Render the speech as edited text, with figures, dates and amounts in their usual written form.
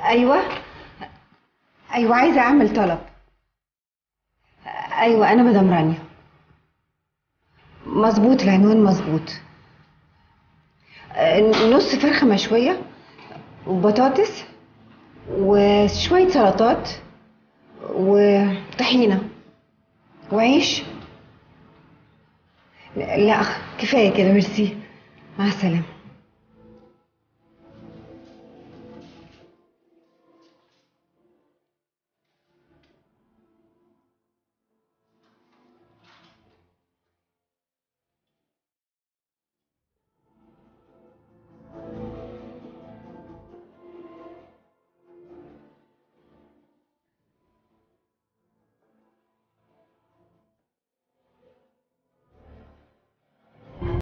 ايوه. ايوه عايزه اعمل طلب. ايوه انا مدام رانيا. مظبوط العنوان مظبوط. نص فرخه مشويه وبطاطس وشويه سلطات وطحينه وعيش. لا كفايه كده، ميرسي. مع السلامه.